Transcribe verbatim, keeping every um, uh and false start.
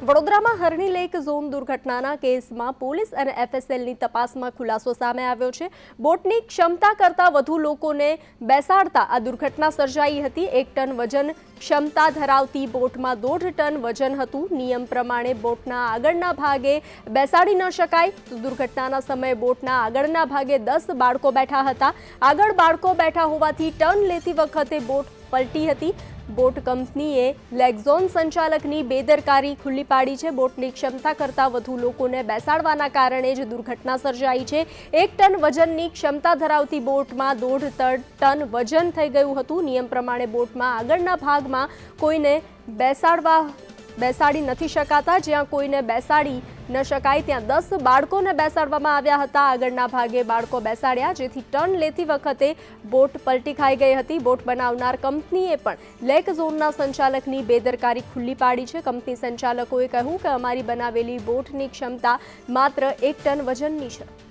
વડોદરામાં હરણી lake zone દુર્ઘટનાના કેસમાં police અને એફએસએલની તપાસમાં ખુલાસો સામે આવ્યો છે। બોટની ક્ષમતા કરતાં વધુ લોકોને બેસાડતા આ દુર્ઘટના સર્જાઈ હતી। એક ટન વજન ક્ષમતા ધરાવતી બોટમાં દોઢ ટન વજન હતું। નિયમ પ્રમાણે બોટના આગળના ભાગે બેસાડી ન શકાય તો દુર્ઘટનાના સમયે બોટના આગળના ભાગે દસ બાળકો બેઠા હતા। આગળ બાળકો બેઠા હોવાથી ટર્ન લેતી વખતે બોટ પલટી હતી। બોટ કંપનીએ લેકઝોન સંચાલકની બેદરકારી ખુલ્લી પાડી છે। બોટની ક્ષમતા કરતાં વધુ લોકોને બેસાડવાના કારણે જ દુર્ઘટના સર્જાઈ છે। એક ટન વજનની ક્ષમતા ધરાવતી બોટમાં દોઢ ટન વજન થઈ ગયું હતું। નિયમ પ્રમાણે બોટમાં આગળના ભાગમાં કોઈને બેસાડવા બેસાડી નથી શકાતા। જ્યાં કોઈને બેસાડી ન શકાય ત્યાં દસ બાળકોને બેસાડવામાં આવ્યા હતા। આગળના ભાગે બાળકો બેસાડ્યા જેથી ટર્ન લેતી વખતે બોટ પલટી ખાઈ ગઈ હતી। બોટ બનાવનાર કંપનીએ પણ લેક ઝોનના સંચાલકની બેદરકારી ખુલ્લી પાડી છે। કંપની સંચાલકોએ કહ્યું કે અમારી બનાવેલી બોટની ક્ષમતા માત્ર એક ટન વજનની છે।